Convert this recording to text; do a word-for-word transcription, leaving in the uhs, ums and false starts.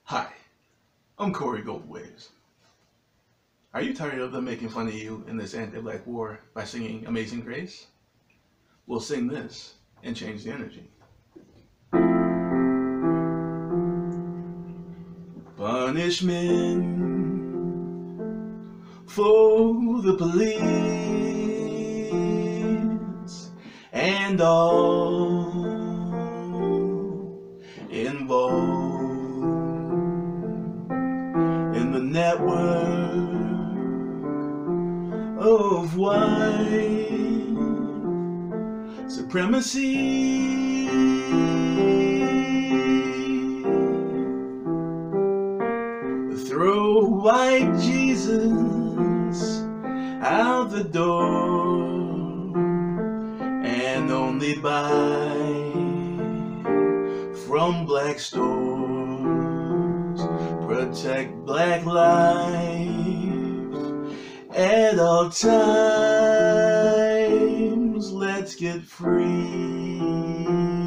Hi, I'm Corey Goldwaves. Are you tired of them making fun of you in this anti-black war by singing Amazing Grace? We'll sing this and change the energy. Punishment for the police and all involved in the network of white supremacy. Throw white Jesus out the door and only buy from black stores. Protect black lives at all times. Let's get free.